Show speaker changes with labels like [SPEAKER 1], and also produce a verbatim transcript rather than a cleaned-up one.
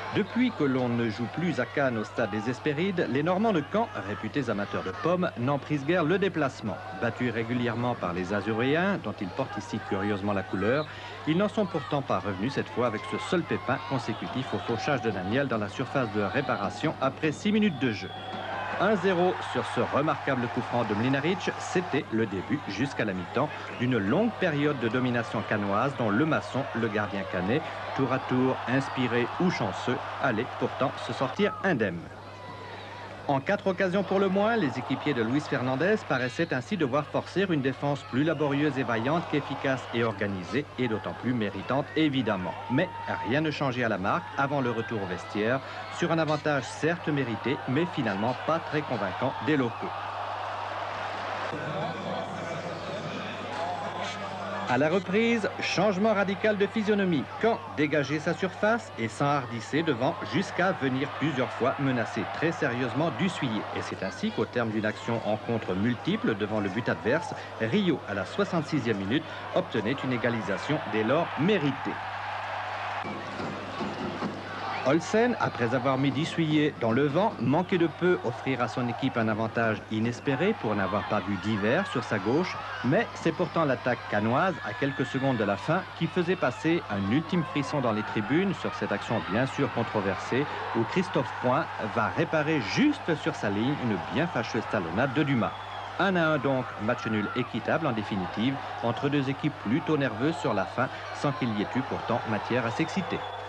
[SPEAKER 1] Depuis que l'on ne joue plus à Cannes au stade des Hespérides, les Normands de Caen, réputés amateurs de pommes, n'en prisent guère le déplacement. Battus régulièrement par les Azuréens, dont ils portent ici curieusement la couleur, ils n'en sont pourtant pas revenus cette fois avec ce seul pépin consécutif au fauchage de Daniel dans la surface de réparation après six minutes de jeu. un zéro sur ce remarquable coup franc de Mlinaric, c'était le début, jusqu'à la mi-temps, d'une longue période de domination cannoise dont le maçon, le gardien canet, tour à tour, inspiré ou chanceux, allait pourtant se sortir indemne. En quatre occasions pour le moins, les équipiers de Luis Fernandez paraissaient ainsi devoir forcer une défense plus laborieuse et vaillante qu'efficace et organisée, et d'autant plus méritante évidemment. Mais rien ne changeait à la marque avant le retour au vestiaire, sur un avantage certes mérité, mais finalement pas très convaincant des locaux. À la reprise, changement radical de physionomie. Caen dégageait sa surface et s'enhardissait devant jusqu'à venir plusieurs fois menacer très sérieusement d'essuyer. Et c'est ainsi qu'au terme d'une action en contre multiple devant le but adverse, Rio, à la soixante-sixième minute, obtenait une égalisation dès lors méritée. Olsen, après avoir mis d'essuyer dans le vent, manquait de peu offrir à son équipe un avantage inespéré pour n'avoir pas vu d'hiver sur sa gauche, mais c'est pourtant l'attaque cannoise à quelques secondes de la fin qui faisait passer un ultime frisson dans les tribunes sur cette action bien sûr controversée où Christophe Point va réparer juste sur sa ligne une bien fâcheuse talonnade de Dumas. un à un donc, match nul équitable en définitive, entre deux équipes plutôt nerveuses sur la fin, sans qu'il y ait eu pourtant matière à s'exciter.